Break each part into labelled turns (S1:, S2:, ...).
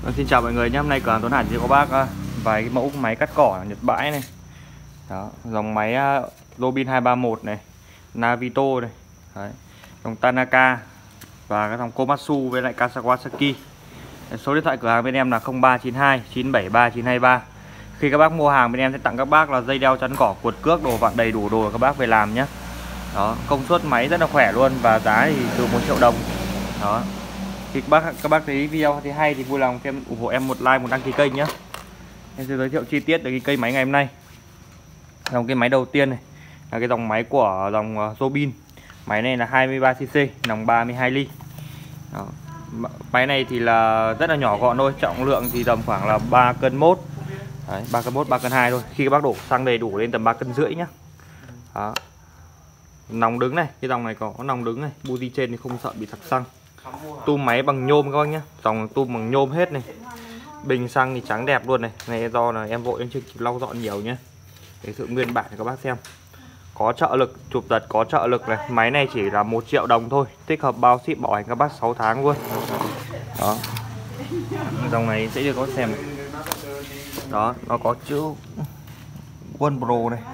S1: Xin chào mọi người nhé, hôm nay cửa hàng Tuấn Hải sẽ có bác vài cái mẫu máy cắt cỏ Nhật bãi này. Đó, dòng máy Robin 231 này, Navito này, đấy, dòng Tanaka và cái dòng Komatsu với lại Kawasaki. Số điện thoại cửa hàng bên em là 0392 973 923. Khi các bác mua hàng bên em sẽ tặng các bác là dây đeo chắn cỏ, cuột cước, đồ vặn đầy đủ đồ các bác về làm nhé. Đó, công suất máy rất là khỏe luôn và giá thì từ 1 triệu đồng. Đó. Thì các bác thấy video thấy hay thì vui lòng em ủng hộ em một like, một đăng ký kênh nhé. Em sẽ giới thiệu chi tiết về cái cây máy ngày hôm nay. Dòng cái máy đầu tiên này là cái dòng máy của dòng Robin. Máy này là 23cc, nòng 32 ly. Đó. Máy này thì là rất là nhỏ gọn thôi, trọng lượng thì tầm khoảng là 3 cân mốt. Đấy, 3 cân mốt, 3 cân 2 thôi. Khi các bác đổ xăng đầy đủ lên tầm 3 cân rưỡi nhá. Đó. Nòng đứng này, cái dòng này có nòng đứng này, buji trên thì không sợ bị tắc xăng. Tum máy bằng nhôm các bác nhé, dòng tum bằng nhôm hết này. Bình xăng thì trắng đẹp luôn này. Này do là em vội em chưa kịp lau dọn nhiều nhé. Để sự nguyên bản cho các bác xem. Có trợ lực, chụp giật có trợ lực này. Máy này chỉ là 1 triệu đồng thôi, tích hợp bao ship bảo hành các bác 6 tháng luôn. Đó. Dòng này sẽ cho các bác xem này. Đó, nó có chữ One Pro này.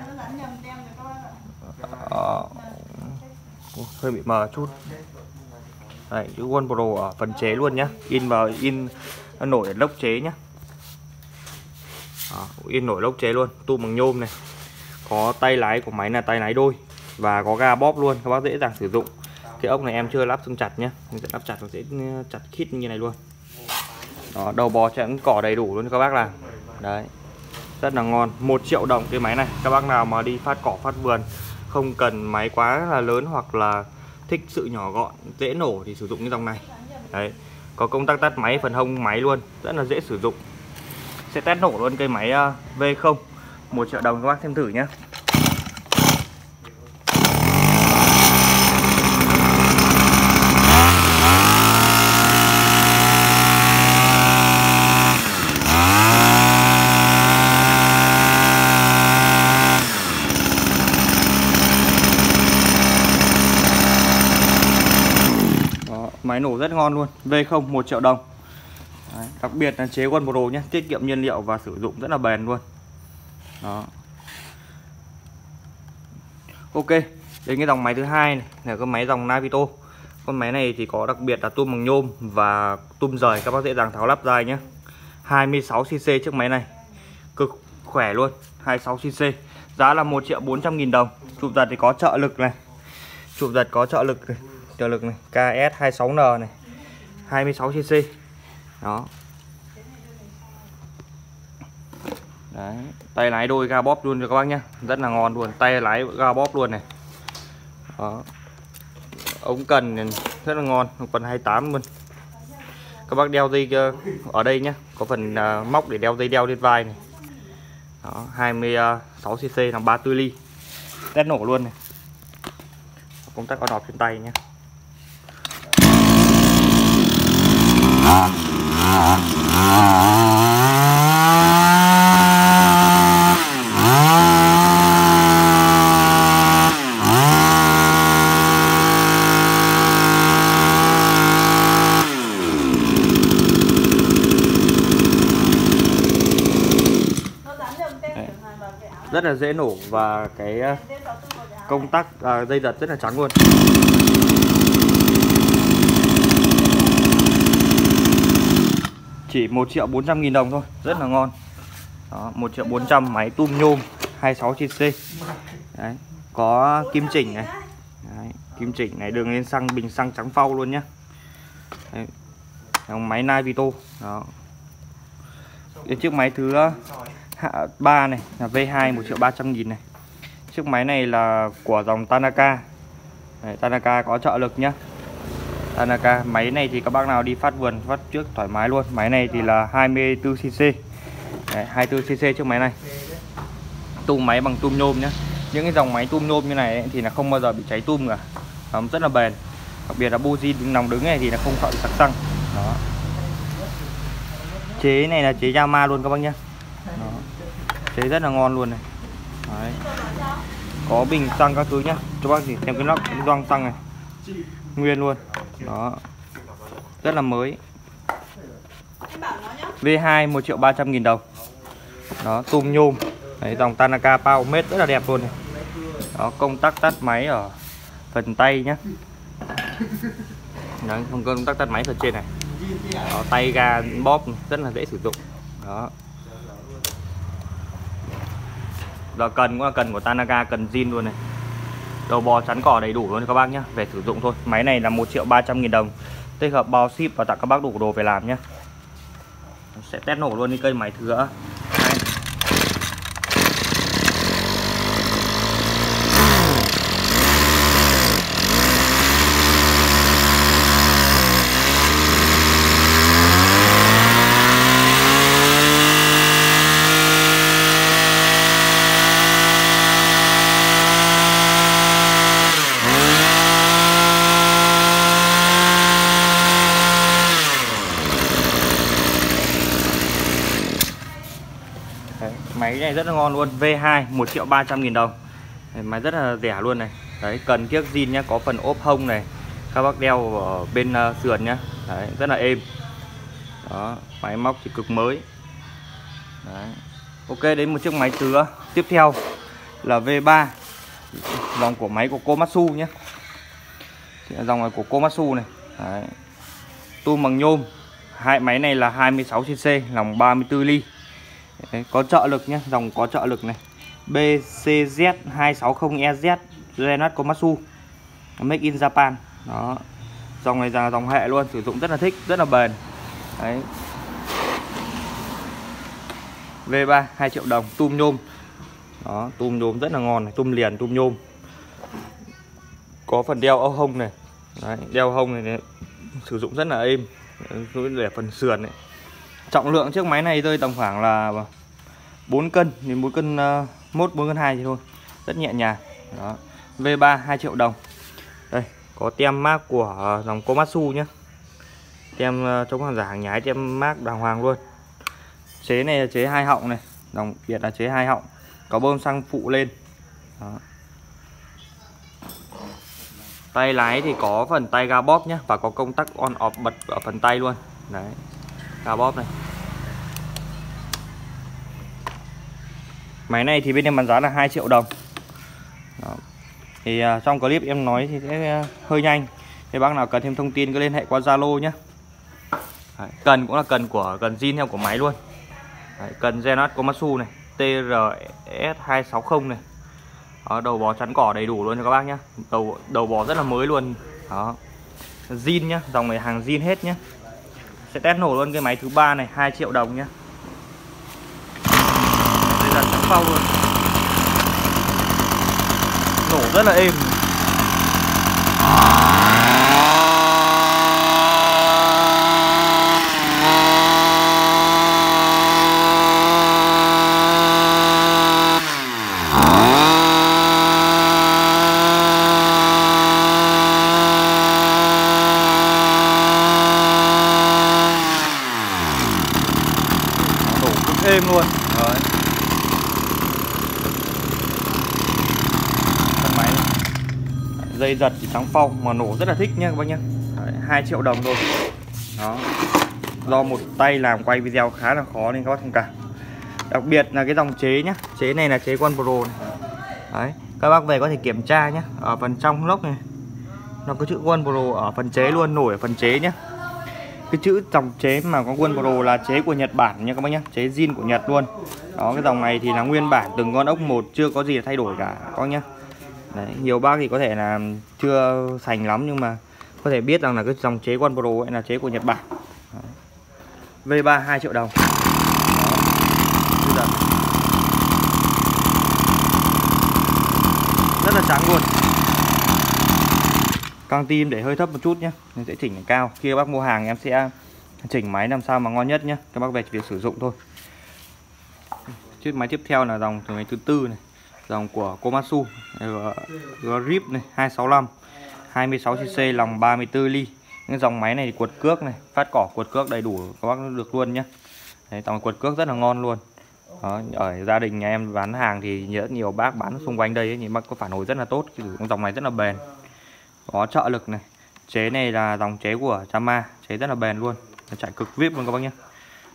S1: Hơi bị mờ chút. Đấy, chữ One Pro ở phần chế luôn nhá. In nổi lốc chế nhá. Đó, in nổi lốc chế luôn, tum bằng nhôm này. Có tay lái của máy là tay lái đôi và có ga bóp luôn, các bác dễ dàng sử dụng. Cái ốc này em chưa lắp xương chặt nhá, mình sẽ lắp chặt nó sẽ chặt khít như này luôn. Đó, đầu bò chẵn cỏ đầy đủ luôn các bác làm. Đấy. Rất là ngon, 1 triệu đồng cái máy này. Các bác nào mà đi phát cỏ phát vườn không cần máy quá là lớn hoặc là thích sự nhỏ gọn, dễ nổ thì sử dụng cái dòng này. Đấy. Có công tắc tắt máy, phần hông máy luôn, rất là dễ sử dụng. Sẽ test nổ luôn cây máy V0, 1 triệu đồng các bác xem thử nhé. Máy nổ rất ngon luôn, V0 1 triệu đồng. Đấy, đặc biệt là chế One Pro nhé, tiết kiệm nhiên liệu và sử dụng rất là bền luôn. Đó. Ok, đến cái dòng máy thứ hai này là cái máy dòng Navito. Con máy này thì có đặc biệt là tum bằng nhôm và tum rời, các bác dễ dàng tháo lắp ra nhé. 26cc chiếc máy này, cực khỏe luôn, 26cc. Giá là 1.400.000 đồng. Chụp giật thì có trợ lực này, chụp giật có trợ lực này. Trợ lực này, KS26N này, 26cc. Đó. Đấy, tay lái đôi ga bóp luôn cho các bác nhá, rất là ngon luôn, tay lái ga bóp luôn này. Đó. Ống cần rất là ngon, phần 28 luôn. Các bác đeo dây ở đây nhá, có phần móc để đeo dây đeo lên vai này. Đó, 26cc là 34 ly. Test nổ luôn này. Công tắc có đọp trên tay nhé. Rất là dễ nổ và cái công tắc dây giật rất là trắng luôn. Chỉ 1.400.000 đồng thôi, rất là ngon. Đó, 1.400.000, máy tum nhôm 26cc. Đấy, có kim chỉnh này. Đấy, kim chỉnh này, đường lên xăng, bình xăng trắng phau luôn nhá. Đấy, máy Navito. Đó. Đến chiếc máy thứ 3 này là V2 1.300.000 này. Chiếc máy này là của dòng Tanaka. Đấy, Tanaka có trợ lực nhá. Tanaka, máy này thì các bác nào đi phát vườn phát trước thoải mái luôn. Máy này thì là 24cc. Đấy, 24cc chiếc máy này. Tum máy bằng tum nhôm nhá. Những cái dòng máy tum nhôm như này ấy, thì là không bao giờ bị cháy tum cả. Nó rất là bền. Đặc biệt là buji nòng đứng này thì là không sợ bị tắc xăng. Đó. Chế này là chế Yamaha luôn các bác nhá. Đó. Chế rất là ngon luôn này. Đấy. Có bình xăng các thứ nhá. Cho bác thì xem cái nắp gioăng xăng này. Nguyên luôn. Đó. Rất là mới. V2 1.300.000 đồng. Đó, tùm nhôm. Đấy, dòng Tanaka Power Mate rất là đẹp luôn này. Đó, công tắc tắt máy ở phần tay nhá. Đấy, công tắc tắt máy phần trên này. Đó, tay ga bóp rất là dễ sử dụng. Đó. Đó, cần cũng là cần của Tanaka, cần zin luôn này. Đầu bò chắn cỏ đầy đủ luôn các bác nhá, về sử dụng thôi. Máy này là 1.300.000 đồng. Tích hợp bao ship và tặng các bác đủ đồ về làm nhé. Sẽ test nổ luôn đi cây máy thứ hai. Đấy, máy này rất là ngon luôn. V2 1.300.000 đồng. Đấy, máy rất là rẻ luôn này. Đấy, cần kiếc zin nhá, có phần ốp hông này, các bác đeo ở bên sườn nhá. Đấy, rất là êm. Đó, máy móc thì cực mới. Đấy. Ok, đến một chiếc máy tiếp theo là V3, dòng của máy của Komatsu nhé. Dòng này của Komatsu này. Đấy. Tum bằng nhôm. Hai máy này là 26cc, lòng 34 ly. Đấy, có trợ lực nhé, dòng có trợ lực này. BCZ260EZ Renat Komatsu, Make in Japan. Đó. Dòng này là dòng hệ luôn, sử dụng rất là thích, rất là bền. Đấy. V3 2 triệu đồng, tum nhôm. Đó, tum nhôm rất là ngon này, tum liền, tum nhôm. Có phần đeo ốc hông này. Đấy, đeo hông này, sử dụng rất là êm. Để phần sườn này. Trọng lượng chiếc máy này rơi tầm khoảng là 4 cân đến 4 cân 1, 4 cân 2 thì thôi. Rất nhẹ nhàng. Đó. V3 2 triệu đồng. Đây, có tem mác của dòng Komatsu nhé. Tem chống hàng giả hàng nhái, tem mác đàng hoàng luôn. Chế này là chế 2 họng này, dòng Việt là chế 2 họng. Có bơm xăng phụ lên. Đó. Tay lái thì có phần tay ga bóp nhé, và có công tắc on off bật ở phần tay luôn. Đấy, ga bóp này. Máy này thì bên em bán giá là 2 triệu đồng. Đó. Thì trong clip em nói thì sẽ hơi nhanh. Thì bác nào cần thêm thông tin cứ liên hệ qua Zalo nhé. Đấy, cần cũng là cần zin theo của máy luôn. Đấy, cần Renat Komatsu này, TRS260 này. Đó, đầu bò chắn cỏ đầy đủ luôn cho các bác nhé. Đầu bò rất là mới luôn. Đó. Zin nhá, dòng này hàng zin hết nhé. Sẽ test nổ luôn cái máy thứ ba này, 2 triệu đồng nhé. Đây là trắng phau luôn. Nổ rất là êm. Êm luôn. Đấy. Con máy này. Dây giật chỉ trắng phau mà nổ rất là thích nhá các bác nhá. 2 triệu đồng thôi. Đó. Do một tay làm quay video khá là khó nên các bác thông cảm. Đặc biệt là cái dòng chế nhá. Chế này là chế One Pro này. Đấy. Các bác về có thể kiểm tra nhá. Ở phần trong lốc này nó có chữ One Pro ở phần chế luôn, nổi ở phần chế nhá. Cái chữ dòng chế mà có One Pro là chế của Nhật Bản nha các bác nhé, chế zin của Nhật luôn. Đó, cái dòng này thì là nguyên bản từng con ốc một, chưa có gì thay đổi cả các bác nhé. Đấy, nhiều bác thì có thể là chưa sành lắm nhưng mà có thể biết rằng là cái dòng chế One Pro ấy là chế của Nhật Bản. Đó. V3 2 triệu đồng. Đó. Rất là trắng luôn. Căng tim để hơi thấp một chút nhé, mình sẽ chỉnh cao. Khi các bác mua hàng em sẽ chỉnh máy làm sao mà ngon nhất nhé. Các bác về việc sử dụng thôi. Chiếc máy tiếp theo là dòng máy thứ tư này, dòng của Komatsu, Grip này 265, 26cc, lòng 34 ly. Những dòng máy này thì quật cước này, phát cỏ quật cước đầy đủ các bác được luôn nhé. Đấy, dòng quật cước rất là ngon luôn. Đó, ở gia đình nhà em bán hàng thì rất nhiều bác bán xung quanh đây ấy, thì bác có phản hồi rất là tốt. Dòng này rất là bền. Có trợ lực này. Chế này là dòng chế của Yamaha, chế rất là bền luôn, chạy cực vip luôn các bác nhé.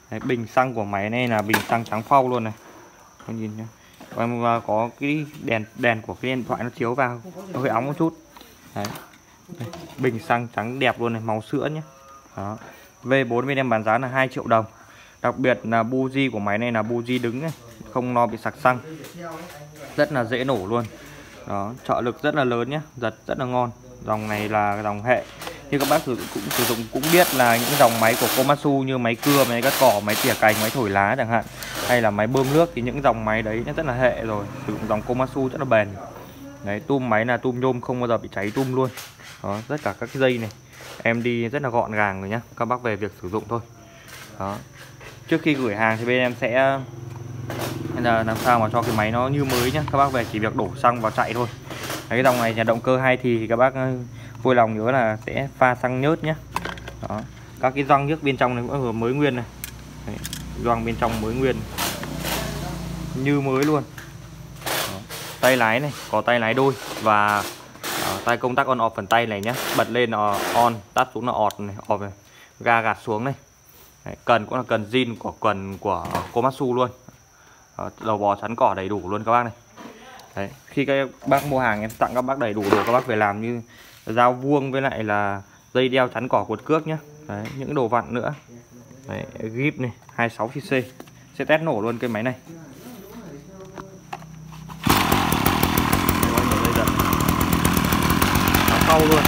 S1: Đấy, bình xăng của máy này là bình xăng trắng phau luôn này, anh nhìn nhá. Và có cái đèn của cái điện thoại nó chiếu vào nó hơi óng một chút. Đấy. Đây, bình xăng trắng đẹp luôn này, màu sữa nhé. Đó. V4 bên em bán giá là 2 triệu đồng. Đặc biệt là buji của máy này là buji đứng này, không lo bị sặc xăng, rất là dễ nổ luôn. Đó, trợ lực rất là lớn nhé, giật rất là ngon. Dòng này là dòng hệ như các bác sử dụng cũng biết là những dòng máy của Komatsu như máy cưa, máy cắt cỏ, máy tỉa cành, máy thổi lá chẳng hạn, hay là máy bơm nước, thì những dòng máy đấy nó rất là hệ rồi, sử dụng dòng Komatsu rất là bền. Đấy, tum máy là tum nhôm, không bao giờ bị cháy tum luôn. Đó, tất cả các cái dây này em đi rất là gọn gàng rồi nhá, các bác về việc sử dụng thôi. Đó, trước khi gửi hàng thì bên em sẽ là làm sao mà cho cái máy nó như mới nhá, các bác về chỉ việc đổ xăng vào chạy thôi. Cái dòng này nhà động cơ 2 thì các bác vui lòng nhớ là sẽ pha xăng nhớt nhé. Đó, các cái gioăng nhức bên trong này cũng vừa mới nguyên này. Đấy, gioăng bên trong mới nguyên như mới luôn. Đó, tay lái này có tay lái đôi và tay công tắc on off phần tay này nhé, bật lên là on, tắt xuống là off này, off này, ga gạt xuống này. Đấy, cần cũng là cần zin của Komatsu luôn. Đó, đầu bò chắn cỏ đầy đủ luôn các bác này. Đấy, khi các bác mua hàng em tặng các bác đầy đủ đồ các bác về làm, như dao vuông với lại là dây đeo chắn cỏ cột cước nhé. Đấy, những đồ vặn nữa. Đấy, gíp này 26cc sẽ test nổ luôn cái máy này. Nó sau luôn.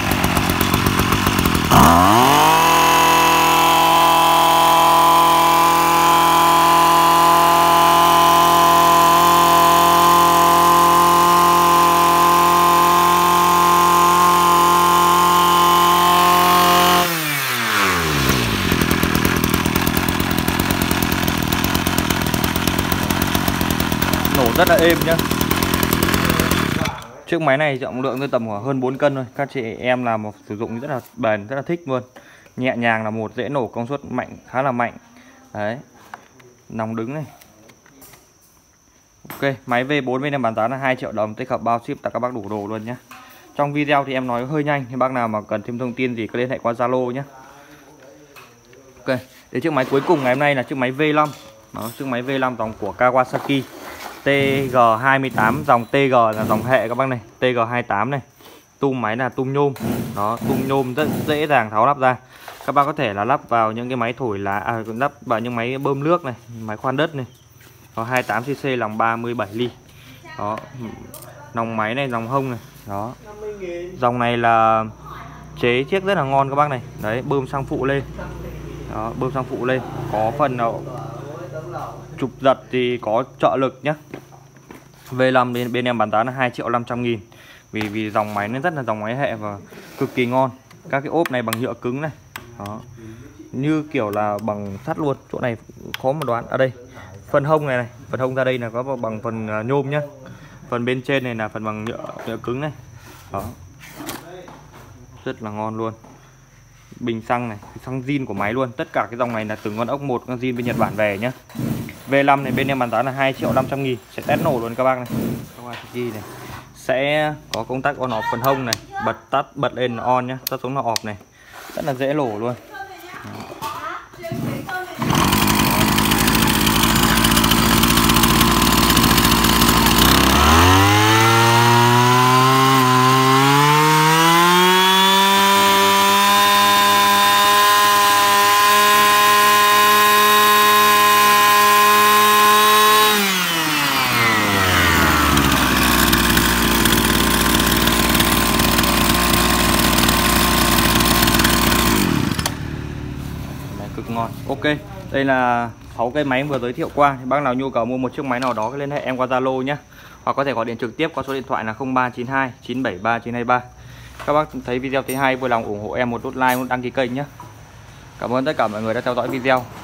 S1: Nổ rất là êm nhá. Chiếc máy này trọng lượng tầm khoảng hơn 4 cân thôi. Các chị em là một sử dụng rất là bền, rất là thích luôn. Nhẹ nhàng là một, dễ nổ, công suất mạnh, khá là mạnh. Đấy, nòng đứng này. Ok, máy V4 bên em bán giá là 2 triệu đồng, tích hợp bao ship tặng các bác đủ đồ luôn nhé. Trong video thì em nói hơi nhanh, thì bác nào mà cần thêm thông tin gì cứ liên hệ qua Zalo nhé. Ok, đến chiếc máy cuối cùng ngày hôm nay là chiếc máy V5. Đó, chiếc máy V5 dòng của Kawasaki TG28, dòng TG là dòng hệ các bác này, TG28 này. Tum máy là tum nhôm. Đó, tum nhôm rất dễ dàng tháo lắp ra. Các bác có thể là lắp vào những cái máy thổi lá, lắp vào những máy bơm nước này, máy khoan đất này. Có 28cc lòng 37 ly. Đó, dòng máy này, dòng hông này. Đó, dòng này là chế chiếc rất là ngon các bác này. Đấy, bơm xăng phụ lên. Đó, bơm xăng phụ lên, có phần nào chụp giật thì có trợ lực nhá. V5 bên em bán giá là 2.500.000. Vì dòng máy nó rất là dòng máy hệ và cực kỳ ngon. Các cái ốp này bằng nhựa cứng này. Đó, như kiểu là bằng sắt luôn. Chỗ này khó mà đoán. Ở đây phần hông này, phần hông ra đây là có bằng phần nhôm nhá. Phần bên trên này là phần bằng nhựa cứng này. Đó, rất là ngon luôn. Bình xăng này, xăng zin của máy luôn. Tất cả cái dòng này là từng con ốc một, con zin bên Nhật Bản về nhá. V5 này bên em bán giá là 2.500.000. Sẽ test nổ luôn các bác này. Kawasaki này sẽ có công tắc on off phần hông này, bật tắt, bật lên là on nhá, tắt xuống là off này. Rất là dễ nổ luôn. Cực ngon. Ok, đây là 6 cái máy vừa giới thiệu qua. Bác nào nhu cầu mua một chiếc máy nào đó liên hệ em qua Zalo nhé, hoặc có thể gọi điện trực tiếp qua số điện thoại là 0392 973 923. Các bác thấy video thấy hay vui lòng ủng hộ em một nút like, một đăng ký kênh nhé. Cảm ơn tất cả mọi người đã theo dõi video.